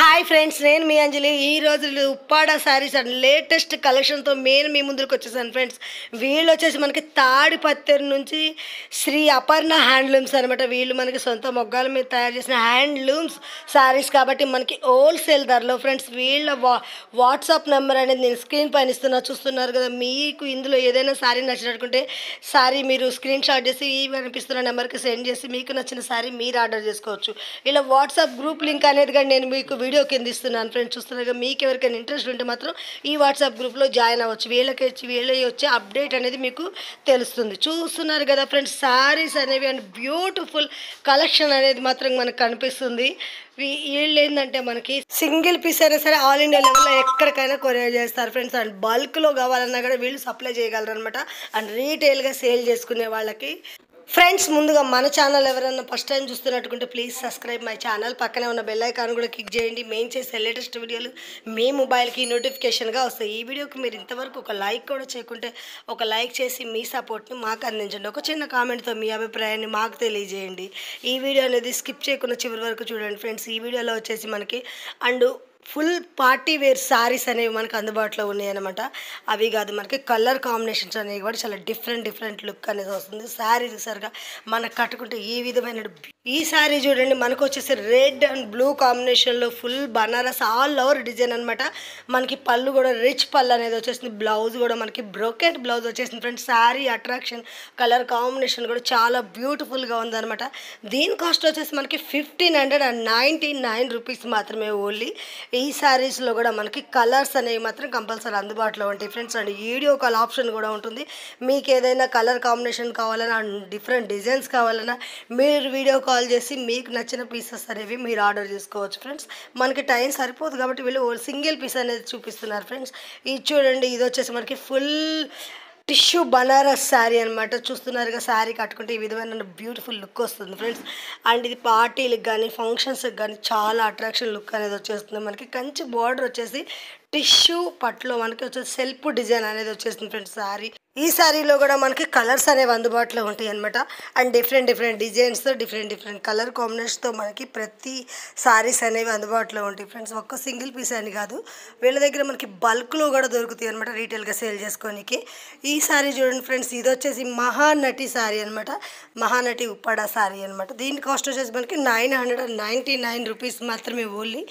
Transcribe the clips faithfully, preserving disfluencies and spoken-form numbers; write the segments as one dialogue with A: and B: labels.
A: Hi friends, నేను మీ అంజలి. ఈ రోజు ఉప్పాడ శారీస్ అండ్ లేటెస్ట్ కలెక్షన్తో నేను మీ ముందుకు వచ్చేసాను ఫ్రెండ్స్. వీళ్ళు వచ్చేసి మనకి తాడిపత్రి నుంచి శ్రీ అపర్ణ హ్యాండ్లూమ్స్ అనమాట. వీళ్ళు మనకి సొంత మొగ్గాల మీద తయారు చేసిన హ్యాండ్లూమ్స్ శారీస్ కాబట్టి మనకి హోల్సేల్ ధరలో ఫ్రెండ్స్. వీళ్ళ వా వాట్సాప్ నెంబర్ అనేది నేను స్క్రీన్ పైన ఇస్తున్నా, చూస్తున్నారు కదా. మీకు ఇందులో ఏదైనా శారీ నచ్చినట్టుకుంటే శారీ మీరు స్క్రీన్ షాట్ చేసి ఈ అనిపిస్తున్న నెంబర్కి సెండ్ చేసి మీకు నచ్చిన శారీ మీరు ఆర్డర్ చేసుకోవచ్చు. ఇలా వాట్సాప్ గ్రూప్ లింక్ అనేది కానీ నేను మీకు వీడియో కింద ఇస్తున్నాను ఫ్రెండ్స్. చూస్తున్నారుగా, మీకు ఎవరికైనా ఇంట్రెస్ట్ ఉంటే మాత్రం ఈ వాట్సాప్ గ్రూప్లో జాయిన్ అవ్వచ్చు. వీళ్ళకి వచ్చి వీళ్ళ వచ్చే అప్డేట్ అనేది మీకు తెలుస్తుంది. చూస్తున్నారు కదా ఫ్రెండ్స్, శారీస్ అనేవి అండ్ బ్యూటిఫుల్ కలెక్షన్ అనేది మాత్రం మనకు కనిపిస్తుంది. వీళ్ళు ఏంటంటే మనకి సింగిల్ పీస్ అయినా సరే ఆల్ ఇండియా లెవెల్లో ఎక్కడికైనా కొరియర్ చేస్తారు ఫ్రెండ్స్. అండ్ బల్క్లో కావాలన్నా కూడా వీళ్ళు సప్లై చేయగలరు అనమాట. అండ్ రీటైల్గా సేల్ చేసుకునే వాళ్ళకి ఫ్రెండ్స్, ముందుగా మన ఛానల్ ఎవరైనా ఫస్ట్ టైం చూస్తున్నట్టుకుంటే ప్లీజ్ సబ్స్క్రైబ్ మై ఛానల్. పక్కనే ఉన్న బెల్ ఐకాన్ కూడా క్లిక్ చేయండి. మేము చేసే లేటెస్ట్ వీడియోలు మీ మొబైల్కి నోటిఫికేషన్గా వస్తాయి. ఈ వీడియోకి మీరు ఇంతవరకు ఒక లైక్ కూడా చేయకుంటే ఒక లైక్ చేసి మీ సపోర్ట్ని మాకు అందించండి. ఒక చిన్న కామెంట్తో మీ అభిప్రాయాన్ని మాకు తెలియజేయండి. ఈ వీడియో అనేది స్కిప్ చేయకుండా చివరి వరకు చూడండి ఫ్రెండ్స్. ఈ వీడియోలో వచ్చేసి మనకి and full party wear sarees అనేవి మనకు అందుబాటులో ఉన్నాయి అనమాట. అవి కాదు, మనకి కలర్ కాంబినేషన్స్ అనేవి కూడా చాలా డిఫరెంట్ డిఫరెంట్ లుక్ అనేది వస్తుంది. శారీ సరిగా మనకు కట్టుకుంటే ఈ విధమైన ఈ శారీ చూడండి, మనకు వచ్చేసి రెడ్ అండ్ బ్లూ కాంబినేషన్లో full Banaras all over design అనమాట. మనకి పళ్ళు కూడా రిచ్ పళ్ళు అనేది వచ్చేసింది. బ్లౌజ్ కూడా మనకి బ్రోకెట్ బ్లౌజ్ వచ్చేసింది friends. Sari attraction colour combination కూడా చాలా బ్యూటిఫుల్గా ఉందన్నమాట. దీని కాస్ట్ వచ్చేసి మనకి fifteen hundred and ninety nine rupees మాత్రమే ఓన్లీ. ఈ శారీస్లో కూడా మనకి కలర్స్ అనేవి మాత్రం కంపల్సరీ అందుబాటులో ఉంటాయి friends. And video call option కూడా ఉంటుంది. మీకు ఏదైనా కలర్ కాంబినేషన్ కావాలన్నా డిఫరెంట్ డిజైన్స్ కావాలన్నా మీరు వీడియో కాల్ చేసి మీకు నచ్చిన పీసెస్ అనేవి మీరు ఆర్డర్ చేసుకోవచ్చు ఫ్రెండ్స్. మనకి టైం సరిపోదు కాబట్టి వీళ్ళు సింగిల్ పీస్ అనేది చూపిస్తున్నారు ఫ్రెండ్స్. ఇది చూడండి, ఇది వచ్చేసి మనకి ఫుల్ టిష్యూ బనారస్ శారీ అనమాట. చూస్తున్నారుగా, శారీ కట్టుకుంటే ఈ విధమైన బ్యూటిఫుల్ లుక్ వస్తుంది ఫ్రెండ్స్. అండ్ ఇది పార్టీలకు కానీ ఫంక్షన్స్కి కానీ చాలా అట్రాక్షన్ లుక్ అనేది వచ్చేస్తుంది. మనకి కంచి బార్డర్ వచ్చేసి టిష్యూ పట్టులో మనకి వచ్చేసి సెల్ఫ్ డిజైన్ అనేది వచ్చేస్తుంది ఫ్రెండ్స్. శారీ ఈ శారీలో కూడా మనకి కలర్స్ అనేవి అందుబాటులో ఉంటాయి అనమాట. అండ్ డిఫరెంట్ డిఫరెంట్ డిజైన్స్తో డిఫరెంట్ డిఫరెంట్ కలర్ కాంబినేషన్తో మనకి ప్రతి శారీస్ అనేవి అందుబాటులో ఉంటాయి ఫ్రెండ్స్. ఒక్క సింగిల్ పీస్ అని కాదు, వీళ్ళ దగ్గర మనకి బల్క్లో కూడా దొరుకుతాయి అనమాట రీటైల్గా సేల్ చేసుకోనికి. ఈ శారీ చూడండి ఫ్రెండ్స్, ఇది వచ్చేసి మహానటి శారీ అనమాట. మహానటి ఉప్పాడ శారీ అనమాట. దీని కాస్ట్ వచ్చేసి మనకి nine hundred and ninety nine rupees మాత్రమే ఓన్లీ.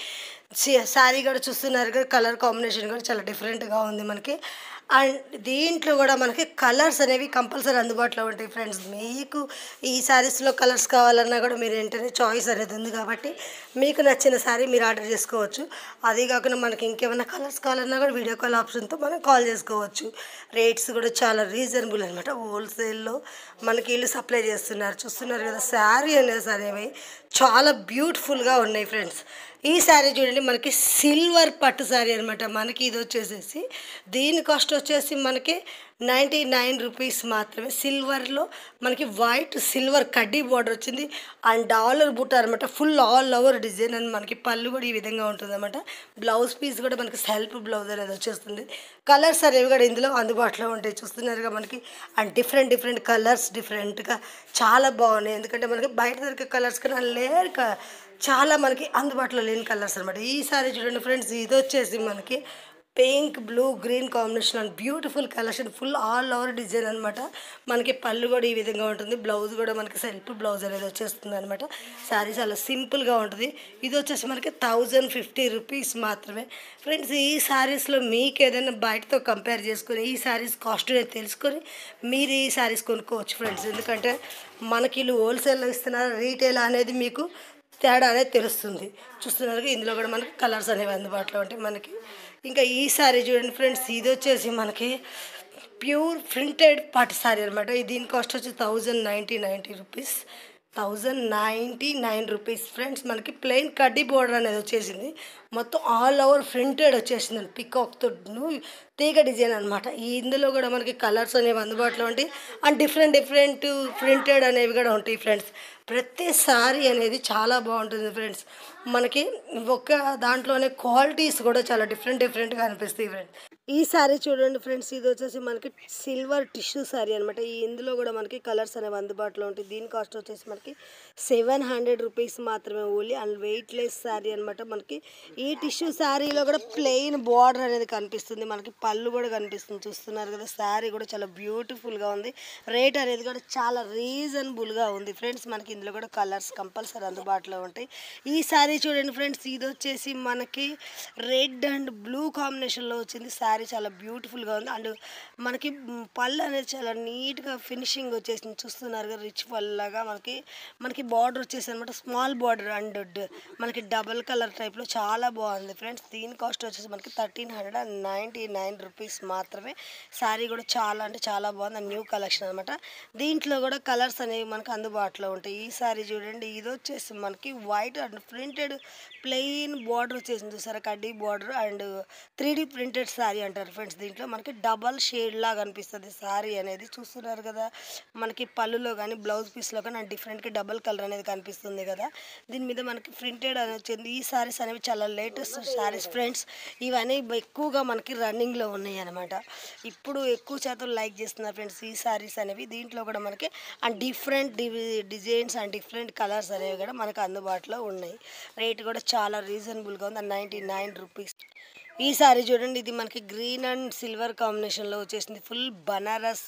A: శారీ కూడా చూస్తున్నారు కదా, కలర్ కాంబినేషన్ కూడా చాలా డిఫరెంట్గా ఉంది మనకి. అండ్ దీంట్లో కూడా మనకి కలర్స్ అనేవి కంపల్సరీ అందుబాటులో ఉంటాయి ఫ్రెండ్స్. మీకు ఈ శారీస్లో కలర్స్ కావాలన్నా కూడా మీరు వెంటనే చాయిస్ అనేది ఉంది కాబట్టి మీకు నచ్చిన శారీ మీరు ఆర్డర్ చేసుకోవచ్చు. అదే కాకుండా మనకి ఇంకేమైనా కలర్స్ కావాలన్నా కూడా వీడియో కాల్ ఆప్షన్తో మనం కాల్ చేసుకోవచ్చు. రేట్స్ కూడా చాలా రీజనబుల్ అనమాట. హోల్సేల్లో మనకి వీళ్ళు సప్లై చేస్తున్నారు. చూస్తున్నారు కదా, శారీ అనేది అనేవి చాలా బ్యూటిఫుల్గా ఉన్నాయి ఫ్రెండ్స్. ఈ శారీ చూడండి, మనకి సిల్వర్ పట్టు శారీ అనమాట. మనకి ఇది వచ్చేసేసి దీని కాస్ట్ వచ్చేసి మనకి నైంటీ నైన్ రూపీస్ మాత్రమే. సిల్వర్లో మనకి వైట్ సిల్వర్ కడ్డీ బార్డర్ వచ్చింది అండ్ డాలర్ బుట్ట అనమాట. ఫుల్ ఆల్ ఓవర్ డిజైన్ అని మనకి పళ్ళు కూడా ఈ విధంగా ఉంటుంది అనమాట. బ్లౌజ్ పీస్ కూడా మనకి సెల్ఫ్ బ్లౌజ్ అనేది వచ్చేస్తుంది. కలర్స్ అనేవి కూడా ఇందులో అందుబాటులో ఉంటాయి. చూస్తున్నారుగా మనకి అండ్ డిఫరెంట్ డిఫరెంట్ కలర్స్ డిఫరెంట్గా చాలా బాగున్నాయి. ఎందుకంటే మనకి బయట దొరికే కలర్స్ కన్నా లేర్ చాలా మనకి అందుబాటులో లేని కలర్స్ అనమాట. ఈ సారీ చూడండి ఫ్రెండ్స్, ఇది వచ్చేసి మనకి pink blue green combination and beautiful collection full all over design అనమాట. మనకి పళ్ళు కూడా ఈ విధంగా ఉంటుంది. బ్లౌజ్ కూడా మనకి సెల్ఫ్ బ్లౌజ్ అనేది వచ్చేస్తుంది అనమాట. శారీ చాలా సింపుల్గా ఉంటుంది. ఇది వచ్చేసి మనకి థౌజండ్ ఫిఫ్టీ రూపీస్ మాత్రమే ఫ్రెండ్స్. ఈ శారీస్లో మీకు ఏదైనా బయటతో కంపేర్ చేసుకొని ఈ శారీస్ కాస్ట్ తెలుసుకొని మీరు ఈ శారీస్ కొనుక్కోవచ్చు ఫ్రెండ్స్. ఎందుకంటే మనకి వీళ్ళు హోల్సేల్లో ఇస్తున్నారు, రీటైల్ అనేది మీకు తేడా అనేది తెలుస్తుంది. చూస్తున్నారు, ఇందులో కూడా మనకి కలర్స్ అనేవి అందుబాటులో ఉంటాయి మనకి. ఇంకా ఈ శారీ చూడండి ఫ్రెండ్స్, ఇది వచ్చేసి మనకి ప్యూర్ ప్రింటెడ్ పట్టు శారీ అనమాట. దీని కాస్ట్ వచ్చి thousand ninety ninety rupees thousand ninety nine rupees friends. మనకి ప్లెయిన్ కడ్డీ బోర్డర్ అనేది వచ్చేసింది. మొత్తం ఆల్ ఓవర్ ప్రింటెడ్ వచ్చేసింది. పికాక్తో తీగ డిజైన్ అనమాట. ఇందులో కూడా మనకి కలర్స్ అనేవి అందుబాటులో ఉంటాయి అండ్ డిఫరెంట్ డిఫరెంట్ ప్రింటెడ్ అనేవి కూడా ఉంటాయి ఫ్రెండ్స్. ప్రతి సారీ అనేది చాలా బాగుంటుంది ఫ్రెండ్స్. మనకి ఒక దాంట్లోనే క్వాలిటీస్ కూడా చాలా డిఫరెంట్ డిఫరెంట్గా అనిపిస్తాయి ఫ్రెండ్స్. ఈ సారీ చూడండి ఫ్రెండ్స్, ఇది వచ్చేసి మనకి సిల్వర్ టిష్యూ సారీ అనమాట. ఈ ఇందులో కూడా మనకి కలర్స్ అనేవి అందుబాటులో ఉంటాయి. దీని కాస్ట్ వచ్చేసి మనకి సెవెన్ హండ్రెడ్ రూపీస్ మాత్రమే only and weightless sari అనమాట. మనకి ఈ టిష్యూ శారీలో కూడా ప్లెయిన్ బార్డర్ అనేది కనిపిస్తుంది. మనకి పళ్ళు కూడా కనిపిస్తుంది, చూస్తున్నారు కదా. శారీ కూడా చాలా బ్యూటిఫుల్గా ఉంది. రేట్ అనేది కూడా చాలా రీజనబుల్గా ఉంది ఫ్రెండ్స్. మనకి ఇందులో కూడా కలర్స్ కంపల్సరీ అందుబాటులో ఉంటాయి. ఈ శారీ చూడండి ఫ్రెండ్స్, ఇది వచ్చేసి మనకి రెడ్ అండ్ బ్లూ కాంబినేషన్లో వచ్చింది. శారీ చాలా బ్యూటిఫుల్గా ఉంది అండ్ మనకి పళ్ళు అనేది చాలా నీట్గా ఫినిషింగ్ వచ్చేసింది, చూస్తున్నారు కదా. రిచ్ పళ్ళులాగా మనకి మనకి బార్డర్ వచ్చేసి అనమాట, స్మాల్ బార్డర్ అండ్ మనకి డబల్ కలర్ టైప్లో చాలా బాగుంది ఫ్రెండ్స్. దీని కాస్ట్ వచ్చేసి మనకి thirteen hundred and ninety nine rupees మాత్రమే. శారీ కూడా చాలా అంటే చాలా బాగుంది, న్యూ కలెక్షన్ అనమాట. దీంట్లో కూడా కలర్స్ అనేవి మనకి అందుబాటులో ఉంటాయి. ఈ శారీ చూడండి, ఇది వచ్చేసి మనకి white and printed plain border వచ్చేసింది, చూసారా. కడ్డీ border and three D printed sari అంటారు ఫ్రెండ్స్. దీంట్లో మనకి డబల్ షేడ్ లాగా అనిపిస్తుంది శారీ అనేది, చూస్తున్నారు కదా. మనకి పళ్ళులో కానీ బ్లౌజ్ పీస్లో కానీ డిఫరెంట్గా డబల్ కలర్ అనేది కనిపిస్తుంది కదా. దీని మీద మనకి ప్రింటెడ్ అని వచ్చింది. ఈ శారీస్ అనేవి చాలా లేటెస్ట్ శారీస్ ఫ్రెండ్స్. ఇవన్నీ ఎక్కువగా మనకి రన్నింగ్లో ఉన్నాయి అనమాట. ఇప్పుడు ఎక్కువ శాతం లైక్ చేస్తున్నారు ఫ్రెండ్స్ ఈ శారీస్ అనేవి. దీంట్లో కూడా మనకి and different designs and different colours అనేవి కూడా మనకు అందుబాటులో ఉన్నాయి. రేట్ కూడా చాలా రీజనబుల్గా ఉంది, నైంటీ నైన్ రూపీస్. ఈ సారీ చూడండి, ఇది మనకి గ్రీన్ అండ్ సిల్వర్ కాంబినేషన్లో వచ్చేసింది. ఫుల్ బనారస్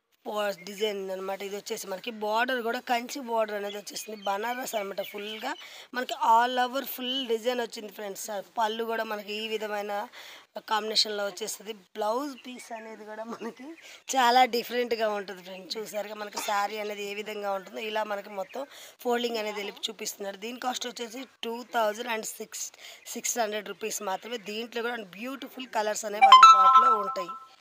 A: డిజైన్ అనమాట. ఇది వచ్చేసి మనకి బార్డర్ కూడా కంచి బార్డర్ అనేది వచ్చేసింది, బనారస్ అనమాట. ఫుల్గా మనకి ఆల్ ఓవర్ ఫుల్ డిజైన్ వచ్చింది ఫ్రెండ్స్. పళ్ళు కూడా మనకి ఈ విధమైన కాంబినేషన్లో వచ్చేస్తుంది. బ్లౌజ్ పీస్ అనేది కూడా మనకి చాలా డిఫరెంట్గా ఉంటుంది ఫ్రెండ్స్. చూసారుగా మనకి శారీ అనేది ఏ విధంగా ఉంటుందో ఇలా మనకి మొత్తం ఫోల్డింగ్ అనేది వెళ్ళి చూపిస్తున్నారు. దీని కాస్ట్ వచ్చేసి two thousand and six six hundred rupees మాత్రమే. దీంట్లో కూడా బ్యూటిఫుల్ కలర్స్ అనేవి అందుబాటులో ఉంటాయి.